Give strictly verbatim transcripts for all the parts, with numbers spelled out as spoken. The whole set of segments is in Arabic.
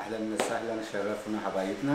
اهلا وسهلا، شرفونا حبايبنا.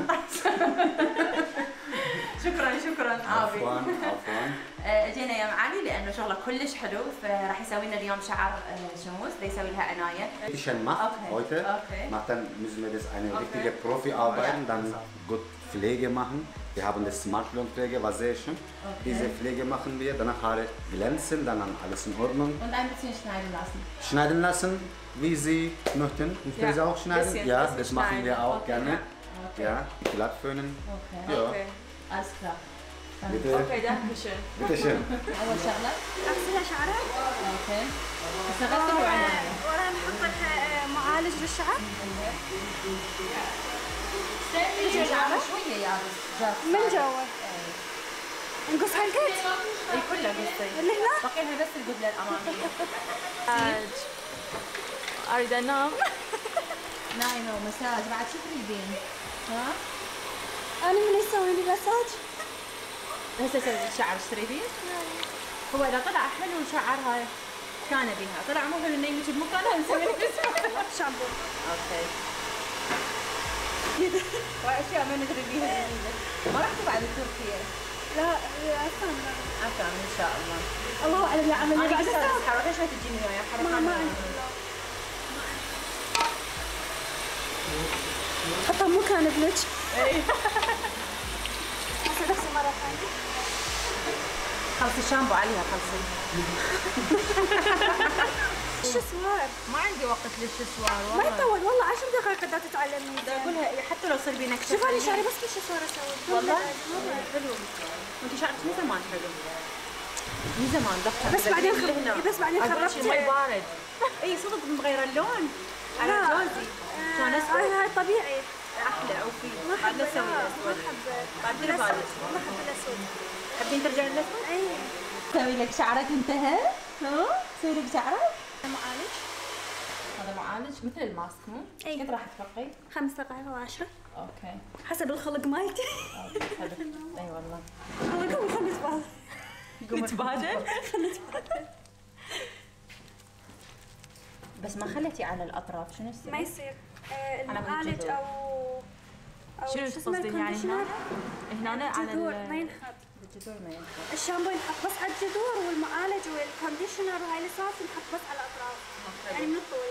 شكرا شكرا عابي. عفوا عفوا. اجينا يا معالي لانه شغله كلش حلو، فراح يسوي لنا اليوم شعر شموس، يسوي لها عنايه. Bisschen macht heute, macht dann müssen wir das eine richtige Profi-Arbeit, dann gut Pflege machen. Wir haben das Smart Blond Pflege, war sehr schön. Diese Pflege machen wir, danach Haare glänzen, dann alles in Ordnung. Und ein bisschen schneiden lassen. Schneiden lassen, wie Sie möchten. Möchten ja, Sie auch schneiden? Bisschen, ja, bisschen das machen wir auch okay. gerne. Okay. Ja, glatt föhnen. Okay. Ja. Okay. Alles klar. Bitte. Okay, danke schön. Bitte schön. أول شغلة أغسلها شعرها. أوكي. بس نغسل وعناية. وراها نحط لها معالج للشعر. تجي شعرها شوية يابس. من جوا. نقص هالقد. اي كله قصي. اللي هنا؟ بقي لها بس القبلة الأمامية. أريد أنام. نايمة ومساج بعد شو تريدين؟ ها؟ أنا من يسوي لي مساج؟ هسه اسوي الشعر ايش تريدين؟ هو اذا طلع حلو شعرها كان بها، طلع مو حلو نيمك بمكانها نسوي لك شامبو. اوكي. واشياء ما ندري بيها جديده. ما رحتي بعد تركيا؟ لا عفوا عفوا ان شاء الله. الله اعلم يا عملي انا بعد بس حركه ليش ما تجيني وياي حركه؟ ما ما حطها مو كان ابنك. اي. تغسل مرة ثانية. خلصي الشامبو عليها خلصي. الشسوار. ما عندي وقت للشسوار والله. ما يطول والله عشر دقائق قد تتعلمين. بدي اقولها حتى لو صير بينك شوف انا شعري بس بالشسوار اسوي. والله حلو. وانت شعرك من زمان حلو. من زمان ضبطها بس بعدين خ... بس بعدين خربت. مي بارد. اي صدق مغيره اللون. على جوزي. كان اسود. هاي طبيعي. احلى عوفي. ما بعد حبيت. نسوي ما الاسود. حبيت. بعد ديري بالك. ما حب الاسود. تحبين ترجعين الاسود؟ اي. سوي لك شعرك انتهى؟ ها؟ سوي لك شعرك؟ معالج. هذا معالج مثل الماسك مو؟ اي. قد راح تفرقي؟ خمس دقائق او عشرة. اوكي. حسب الخلق مالتي. حلو. اي والله. الله قوم خلي نتبادل. قوم نتبادل؟ خلي نتبادل. بس ما خليتي على الاطراف شنو السبب؟ ما يصير. آه المعالج او او شنو تقصدين يعني هنا؟ هنا على الجذور ما ينحط. الجذور ما ينحط. الشامبو ينحط بس على الجذور والمعالج والكونديشنر وهاي الصوص ينحط بس على الاطراف. يعني من الطول.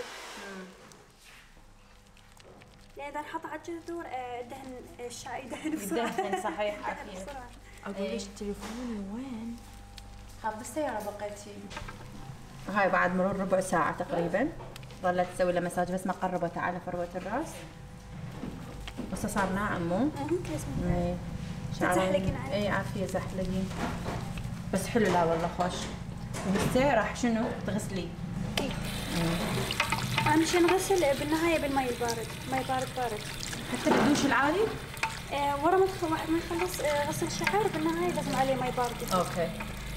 يعني اذا نحط على الجذور الدهن الشاي يدهن بسرعه. يدهن صحيح عافيه. اقول ليش تليفوني وين؟ خاف بالسياره بقيتي. هاي بعد مرور ربع ساعة تقريبا ظلت تسوي له مساج بس ما قربت على فروة الراس. بس صار ناعم مو؟ اي تزحلقين عليه. اي عافية زحلقين. بس حلو لا والله خوش. وهسه راح شنو تغسليه؟ اي. اهم شيء نغسل بالنهاية بالماء البارد، ماء بارد بارد. حتى بدوش العالي؟ آه ورا ما ما نخلص آه غسل الشعر بالنهاية لازم عليه ماء بارد. اوكي.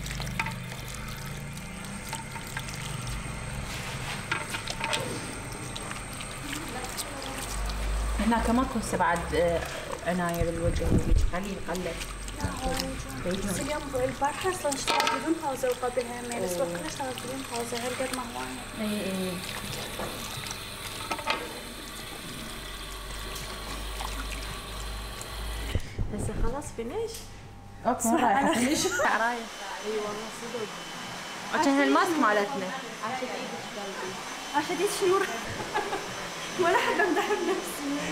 هناك ماكو هسه بعد عناية بالوجه وهيك خليه يقلل. بس اليوم البارحة اصلا اشتغلت بدون باوزة وقبلها يومين، الاسبوع كله اشتغلت بدون باوزة هالقد ما هو اي اي. هسه خلاص فينيش؟ اوكي ما رايحة فينيش. رايح. اي والله صدق. عشان الماسك مالتنا. عاشت ايدك قلبي. عاشت ايد شنو؟ ولا حد امدح بنفسي.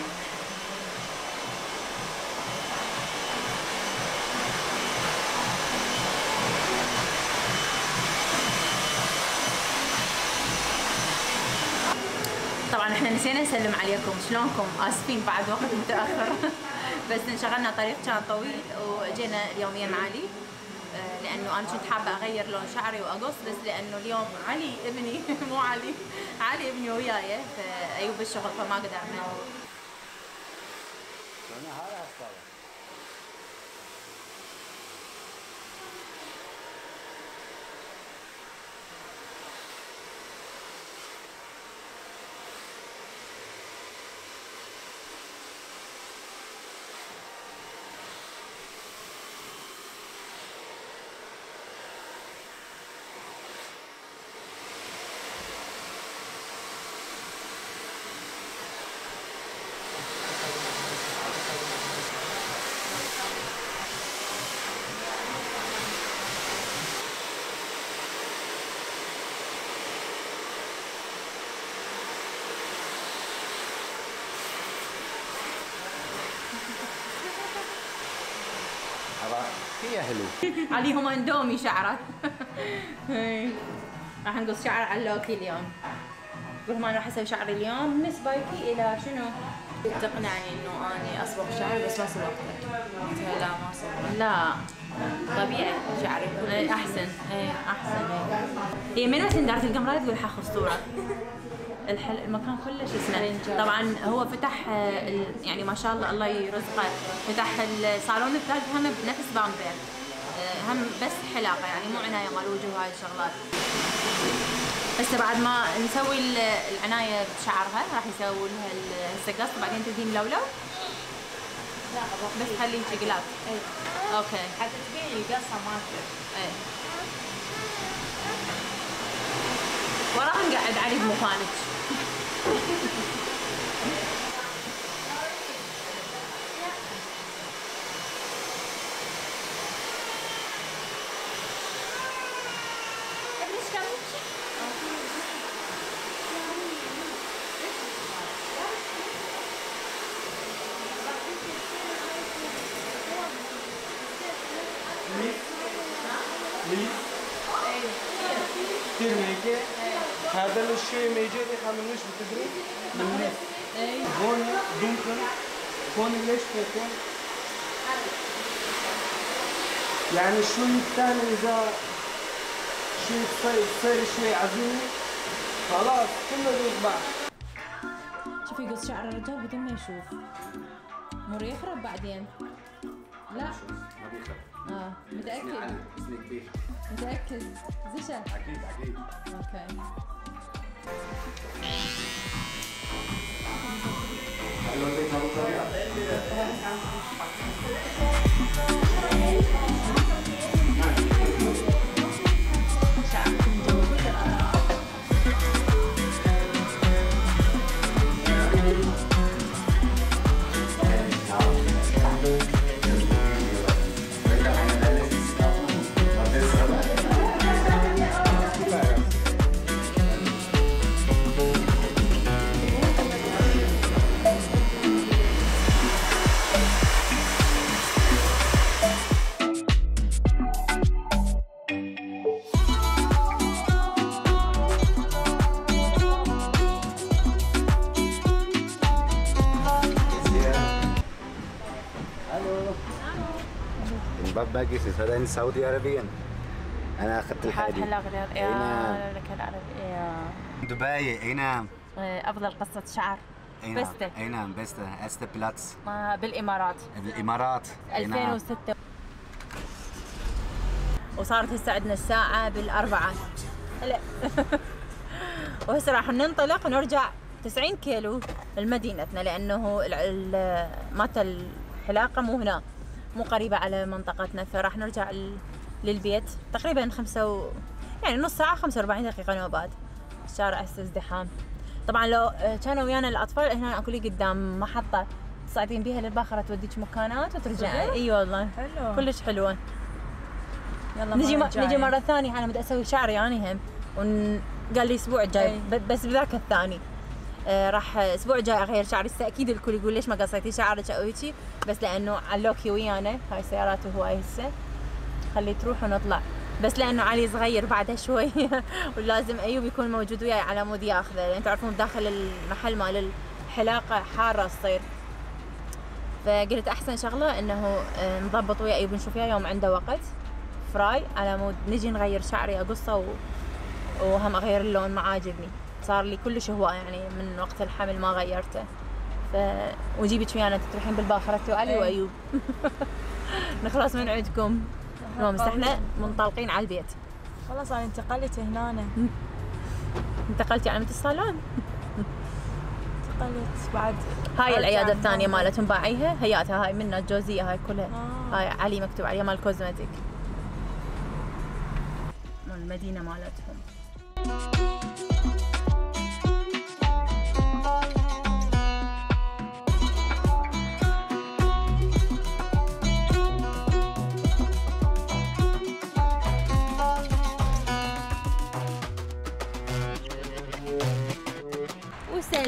طبعا احنا نسينا نسلم عليكم، شلونكم؟ اسفين بعد وقت متاخر. بس انشغلنا طريق كان طويل وجينا اليوم يا معالي لانه انا كنت حابه اغير لون شعري واقص، بس لانه اليوم علي ابني مو علي علي ابني وياي فايوب بالشغل فما قدرنا. يا حلو. عليهم اندومي شعره. راح نقص شعر على لوكي اليوم. قول ما راح اسوي شعري اليوم بالنسبه لك الى شنو؟ تقنعني انه اني اصبغ شعري بس ما صبغته. لا ما صبغته. لا طبيعي شعري ايه احسن. ايه احسن. هي من وين دارت القمراء تقول حاخذ صوره. الحل... المكان كله شو اسمه؟ طبعا هو فتح يعني ما شاء الله الله يرزقه، فتح الصالون الثالث هم بنفس بامبير، هم بس حلاقه يعني مو عنايه مال وجه وهاي الشغلات. بس بعد ما نسوي العنايه بشعرها راح يسووا لها هسه قص وبعدين تدين لولو. لا بس خليه شقلات. اي اوكي حتى تبين القصه مالته. اي وراح نقعد علي بمكانك. ترميكي هذا الشيء ما يجي يخمنوش بتدري من الناس. هون دونكن هون ليش فيكون يعني شوي الثاني اذا شوي تصير تصير شوي عزيمه خلاص كله بيطبع. شوفي قص شعر الرجال بدون ما يشوف مو يخرب بعدين. لا ما بيخرب. اه متأكد؟ اسمي كبير. متأكد؟ زشة؟ اكيد اكيد. اوكي. حلو البيت ابو طبيعه. باقي هذا السعودي عربيا. انا اخذت الحادي. حلاق يا المملكه العربيه. دبي. اي نعم. افضل قصه شعر. بسته. اي نعم بسته استا بلاتس. بالامارات. بالامارات. ألفين وستة. وصارت هسه عندنا الساعه بالأربعة. هلا وهسه راح ننطلق ونرجع تسعين كيلو لمدينتنا لانه مالت الحلاقه مو هنا، مو قريبة على منطقتنا، فراح نرجع للبيت تقريبا خمسة و... يعني نص ساعة خمسة وأربعين دقيقة نوبات. الشارع هسه ازدحام. طبعا لو كانوا ويانا الأطفال هنا اكو لي قدام محطة تصعدين بيها للباخرة توديك مكانات وترجعين. اي والله حلو كلش حلوة. يلا نجي م... نجي مرة ثانية. أنا بدي أسوي شعري أنا هم ون... قال لي الأسبوع الجاي بس بذاك الثاني. آه راح الاسبوع الجاي اغير شعري. هسه اكيد الكل يقول ليش ما قصيتي شعرك او هيجي، بس لانه علوكي ويانا هاي سيارات وهواي هسه خليه تروح ونطلع، بس لانه علي صغير بعده شوي ولازم ايوب يكون موجود وياي على مود ياخذه، لان تعرفون داخل المحل مال الحلاقه حاره تصير. فقلت احسن شغله انه نضبط ويا ايوب نشوف يوم عنده وقت فراي على مود نجي نغير شعري اقصه و... وهم اغير اللون ما عاجبني. صار لي كلش هواء يعني من وقت الحمل ما غيرته. ف وجيبك ويانا تروحين بالباخرة وعلي ايه. وايوب. نخلص من عندكم. المهم بس احنا منطلقين على البيت. خلاص انا انتقلت هنا. انتقلتي على مت الصالون؟ انتقلت بعد. هاي العيادة الثانية مالتهم باعيها هياتها هاي منها الجوزية هاي كلها. آه. هاي علي مكتوب عليها مال كوزمتيك. مال المدينة مالتهم.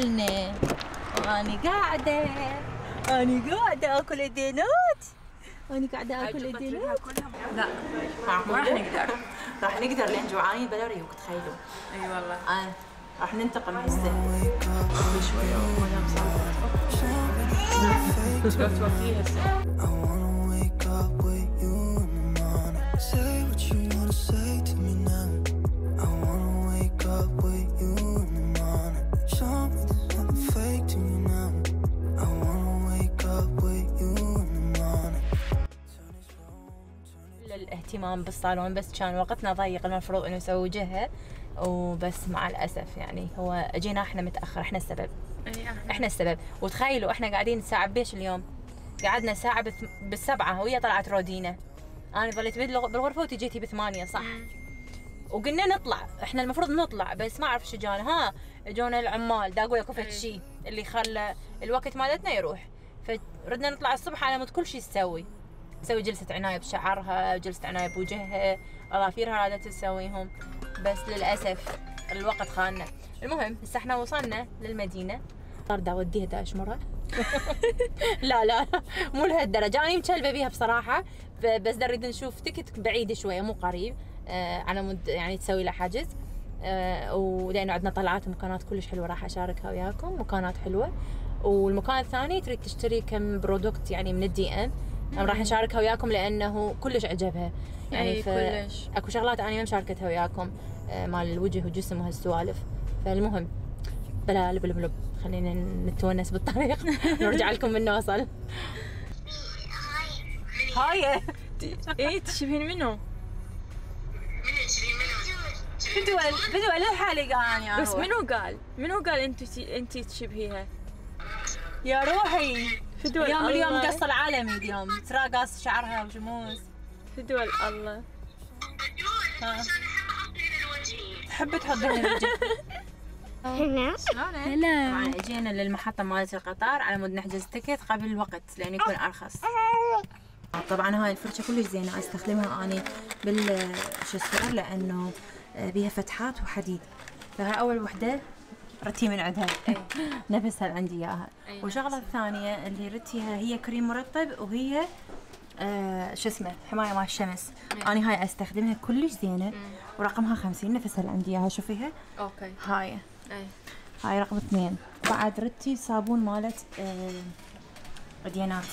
وصلنا واني قاعدة اني قاعدة اكل الدينات وانا قاعده اكل الدينار. لا ما راح نقدر راح نقدر لان جوعانين بلا ريوق تخيلوا. اي والله. آه. راح ننتقم هسه شويه وانا مصابه. شو توفيه هسه؟ الاهتمام بالصالون بس كان وقتنا ضيق المفروض انه نسوي وجهه وبس مع الاسف يعني هو اجينا احنا متاخر احنا السبب. احنا السبب وتخيلوا احنا قاعدين الساعه بيش اليوم قعدنا ساعه بالسبعه وهي طلعت رودينا. انا ظليت بالغرفه وانتي جيتي بثمانيه صح؟ وقلنا نطلع احنا المفروض نطلع بس ما اعرف شو جانا ها جونا العمال داقوا لكم فد شيء اللي خلى الوقت مالتنا يروح فردنا نطلع الصبح على مود كل شيء تسوي تسوي جلسه عنايه بشعرها جلسه عنايه بوجهها اظافيرها هذا تسويهم بس للاسف الوقت خاننا. المهم هسه احنا وصلنا للمدينه صار دا اوديها دا اشمرها. لا لا مو لهالدرجه انا مكلبه بيها بصراحه بس نريد نشوف تكت بعيد شويه مو قريب آه على مود يعني تسوي له حجز آه ولانه عندنا طلعات ومكانات كلش حلوه راح اشاركها وياكم مكانات حلوه. والمكان الثاني تريد تشتري كم برودكت يعني من الدي ام راح نشاركها وياكم لانه كلش عجبها يعني كلش اكو شغلات انا ما مشاركتها وياكم آه مال الوجه والجسم وهالسوالف. فالمهم بلا لب لب لب خلينا نتونس بالطريق نرجع لكم من نوصل. هاي ايه تشبهين منو؟ بدول بدول لحالي قال بس منو قال؟ منو قال انت انت تشبهيها؟ يا روحي فدول اليوم الله. اليوم قص العالمي اليوم ترى قص شعرها وجموس فدول الله. ها تحب تحطين الوجه؟ هلا هلا طبعا اجينا للمحطة مالت القطار على مود نحجز تكت قبل الوقت لان يكون ارخص. طبعا هاي الفرشة كلش زينة استخدمها اني بال شو اسمه لانه بيها فتحات وحديد. فهاي اول وحدة ردتي من عندها نفسها اللي عندي اياها. والشغلة الثانية اللي ردتيها هي كريم مرطب وهي آه شو اسمه حماية مال الشمس. انا هاي استخدمها كلش زينة ورقمها خمسين نفسها اللي عندي اياها شوفيها. اوكي هاي اي هاي رقم اثنين. بعد ردتي صابون مالت آه رديانات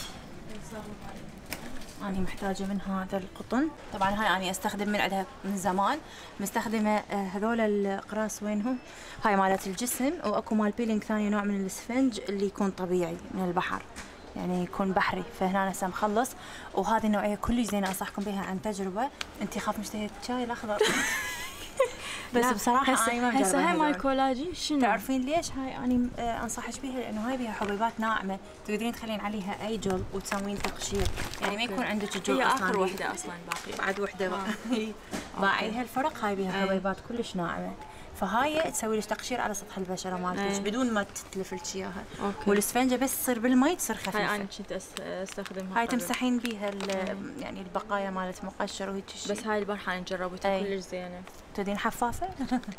أنا محتاجة من هذا القطن. طبعا هاي أنا أستخدم من عندها من زمان مستخدمة آه هذول الأقراص وينهم هاي مالت الجسم وأكو مال بيلينج ثاني نوع من الاسفنج اللي يكون طبيعي من البحر يعني يكون بحري. فهنا هسه مخلص وهذه النوعية كلش زينة أنصحكم بها عن تجربة. أنت خاف مشتهية الشاي الأخضر بس بصراحة أنا ما مجربة. هسه هاي مال كولاجين شنو؟ تعرفين ليش هاي أنا أنصحك بيها لأنه هاي بيها حبيبات ناعمة تقدرين تخلين عليها أي جل وتسوين تقشير يعني ما يكون عندك جل هي أصلاً. آخر وحدة أصلاً باقي بعد وحدة باقي هالفرق هاي بيها حبيبات كلش ناعمة. فهاي تسوي لك تقشير على سطح البشرة مالتك بدون ما تتلف لك اياها. والاسفنجة بس تصير بالمي تصير خفيفة. هاي أنا كنت أستخدمها هاي تمسحين بيها يعني البقايا مالت مقشر وهيك شيء. بس هاي البارحة نجربتها كلش زينة. تريدين حفافة؟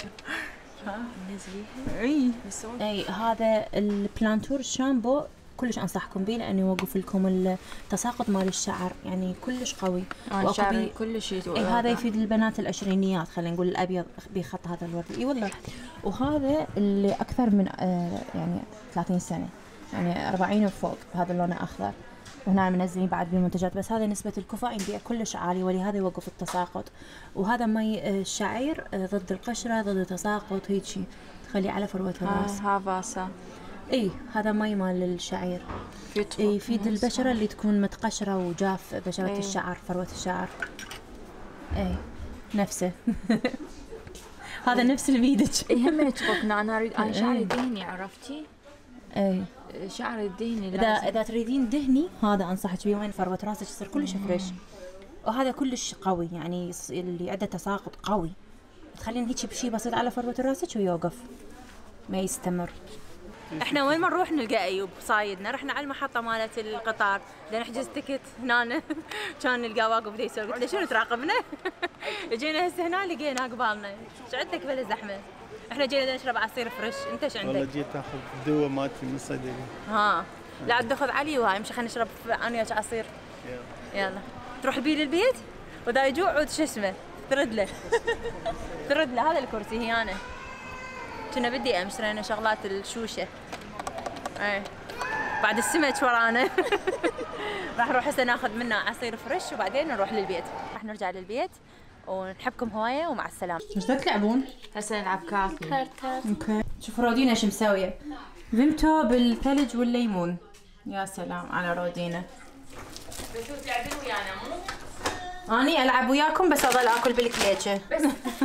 نزليها اي اي هذا البلانتور شامبو كلش انصحكم به لانه يوقف لكم التساقط مال الشعر يعني كلش قوي. انا شعري كلش اي هذا يفيد البنات العشرينيات خلينا نقول الابيض بخط هذا الوردي اي والله. وهذا اللي اكثر من آه يعني ثلاثين سنة يعني أربعين وفوق هذا اللون اخضر وهنا منزلين بعد بالمنتجات بس هذا نسبة الكفاءة بيئة كلش عالية ولهذا يوقف التساقط. وهذا مي الشعير ضد القشرة ضد التساقط هيك شيء تخلي على فروة الراس. ها فاسا اي هذا مي مال الشعير يفيد البشرة اللي تكون متقشرة وجاف بشرة أي. الشعر فروة الشعر اي نفسه. هذا نفس اللي بيدك. اي هم يتفقنا انا اريد انا شعري دهني عرفتي؟ اي شعري الدهني اذا اذا تريدين دهني هذا انصحك بيه وين فروة راسك تصير كلش فريش. وهذا كلش قوي يعني اللي عنده تساقط قوي تخلين هيك بشي بسيط على فروة راسك ويوقف ما يستمر. احنا وين ما نروح نلقى ايوب صايدنا. رحنا على المحطه مالت القطار بدنا نحجز تكت هنا كان نلقاه واقف بده يسوي قلت له شنو تراقبنا؟ جينا هسه هنا لقينا قبالنا ايش عندك بلا زحمه؟ احنا جينا نشرب عصير فريش. انت ايش عندك؟ والله جيت اخذ دواء مالتي من الصيدليه. ها لا عاد تاخذ علي وهاي مش خلينا نشرب انا وياك عصير. يلا تروح بيه للبيت وذا يجوع وش اسمه ترد له ترد له هذا الكرسي هي انا كنا بدي امس لنا شغلات الشوشه. اي بعد السمك ورانا. راح نروح هسه ناخذ منه عصير فريش وبعدين نروح للبيت. راح نرجع للبيت ونحبكم هوايه ومع السلامه. ايش تلعبون؟ هسه نلعب كارت. كارت كارت. اوكي شوف رودينا ايش مساويه. فيمتو بالثلج والليمون. يا سلام على رودينا. انتوا تلعبون ويانا مو؟ اني العب وياكم بس اضل اكل بالكليتشه. بس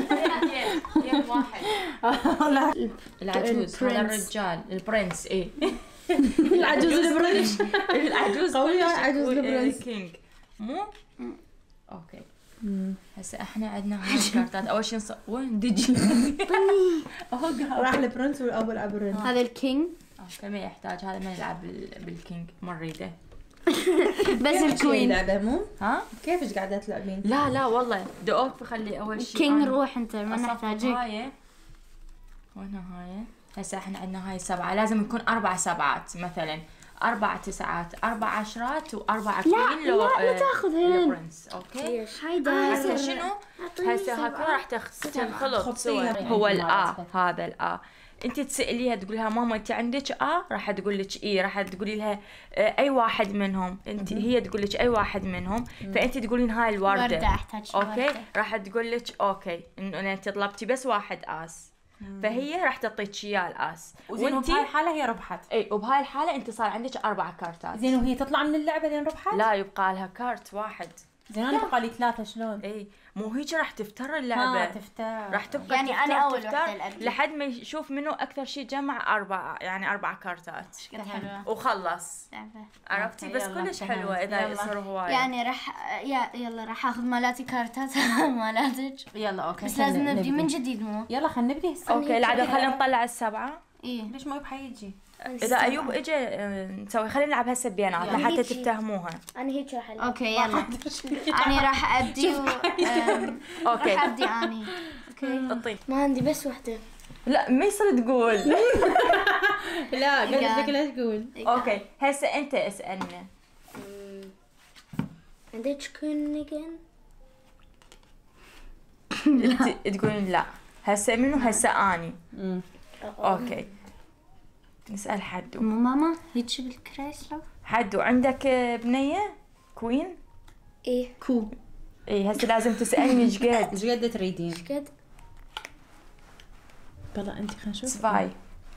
يوم واحد. العجوز هذا الرجال البرنس ايه. العجوز البرنس. العجوز قوية العجوز البرنس. كينج مو؟ اوكي. هسه احنا عندنا هاي الكارتات اول شيء نص... وين دجي؟ راح البرنس او العب الرنس. هذا الكينج. اوكي ما يحتاج هذا ما نلعب بالكينج ما نريده. بس الكوين. لعبه مو؟ ها؟ كيفش قاعده تلعبين؟ لا لا والله دقوق بخلي اول شيء كينج روح انت ما نحتاجك. هاي وين هاي؟ هسه احنا عندنا هاي سبعة لازم يكون أربع سبعات مثلا أربع تسعات أربع عشرات وأربع كوين لو لا لا تاخذهن. برنس اوكي هيدا هسه شنو؟ هسه هكذا راح تنخلط سوا. هو الآ هذا الآ انت تساليها تقول لها ماما انت عندك اه راح تقول لك اي راح تقولي لها آه اي واحد منهم انت هي تقول لك اي واحد منهم فانت تقولين هاي الورده اوكي راح تقول لك اوكي انه انت طلبتي بس واحد اس فهي راح تعطيك اياه الاس وانت بهاي الحاله هي ربحت. اي وبهاي الحاله انت صار عندك اربع كارتات. زين وهي تطلع من اللعبه لين ربحت؟ لا يبقى لها كارت واحد. زين انا بقى لي ثلاثه شلون؟ اي مو هيك راح تفتر اللعبه. اه تفتر. راح تبقى يعني تفتر انا اول تفتر وحده لحد ما يشوف منو اكثر شيء جمع اربع يعني اربع كارتات وخلص. عرفتي بس كلش حلوه اذا يصير هوايه. يعني راح يا يلا راح اخذ مالاتي كارتات مالاتك. يلا اوكي بس لازم نبدي من جديد مو؟ يلا خلينا نبدي هسه. اوكي العاده خلينا نطلع السبعه. ايه ليش ما حيجي؟ اذا ايوب اجى نسوي خلينا نلعب هسه بيانات لحتى تفتهموها. انا هيك راح اوكي يلا. انا راح ابدي و... اوكي راح ابدي اني. اوكي اعطيه. ما عندي بس وحده. لا ما يصير تقول. لا قلت لك لا تقول. اوكي هسه انت اسالنا. عندك كونيجن؟ تقولين لا. هسه منو هسه اني. اوكي نسأل حدو. مو ماما هيك بالكريسلو. حدو عندك بنية كوين؟ ايه كو. ايه هسه لازم تسألني ايش قد. ايش قد تريدين؟ ايش قد؟ والله انت خلينا نشوف. سباي.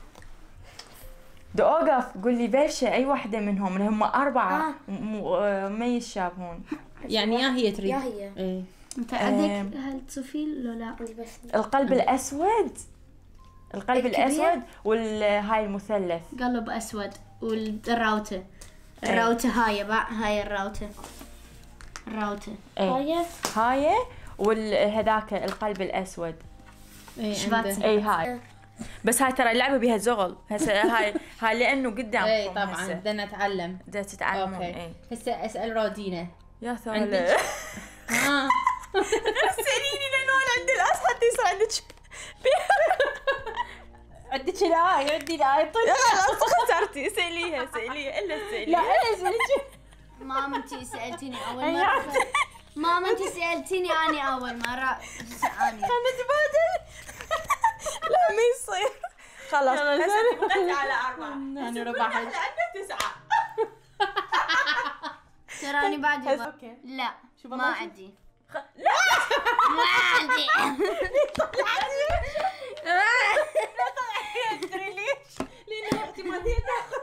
بدي اوقف قول لي بلشة اي وحدة منهم اللي هم أربعة آه. ما يتشابهون. يعني يا هي تريد. يا هي. ايه. انت عندك هل تصفين لو لا بس. القلب الأسود. القلب الأسود والهاي المثلث. قلب أسود والراوتة. الراوتة هاي بقى هاي الراوتة. الراوتة. هاي. هاي والهذاك القلب الأسود. شبات. اي هاي. بس هاي ترى اللعبة بيها زغل هسه هاي هاي لأنه قدامكم. اي طبعا بدنا نتعلم. بدنا تتعلمون. اوكي هسه اسأل رودينا. يا ثولا. ها. سأليني لأنه أنا عندي الأس حتى يصير عندك. عندك الآي عندي الآي طيب. خلاص خسرتي سأليها سأليها إلا سأليها. لا أنا سألتك. ماما انتي سألتيني أول مرة. ماما انتي سألتيني أنا أول مرة. خلنا نتبادل. لا ما يصير. خلاص هسه بقيت على أربعة. أنا ربحت. عندنا تسعة. تراني بعد لا ما عندي. لا ما عندي. ادري ليش؟ لأن اختي ما تبي تاخذ.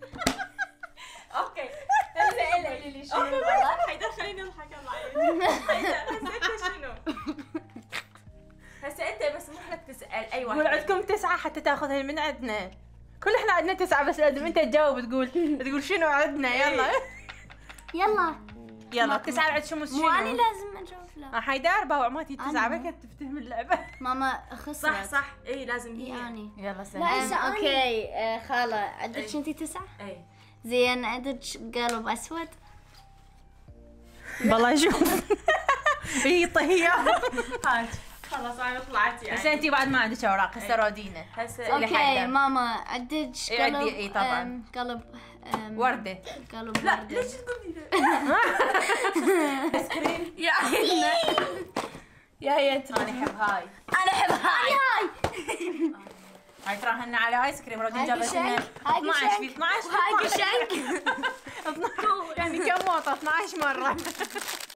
اوكي هسه الك. اوكي والله حيدر خليني اضحك الله يعينك. هسه انت شنو؟ هسه انت بس مو لك تسال اي واحد. قول عندكم تسعة حتى تاخذها من عندنا. كل احنا عندنا تسعة بس لازم انت تجاوب تقول تقول شنو عندنا يلا. يلا يلا تسعة عند شمس شنو؟ مو أنا لازم أجاوب لا. حيدر باوعماتي تسعة بك تفتهم اللعبة. ماما خسرت. صح صح اي لازم هي. يعني يلا سهل. لا هسه اوكي آه خالة عندك انتي تسعة؟ اي زين عندك قلب اسود؟ والله شوف هي طهية. هاي خلاص انا طلعت يعني. بس انتي بعد ما عندك اوراق هسه رودينا. هسه اوكي ماما عندك قلب. اي طبعا. قلب ورده. قلب لا ورده. ليش تقولي ايس كريم. يا عيننا يا هي انا احب هاي. انا احب هاي هاي. هاي تراهن على ايس كريم رودين جابت لنا اثنعش في اثنعش هاي قشنك. يعني كم وطه اثنعش مره.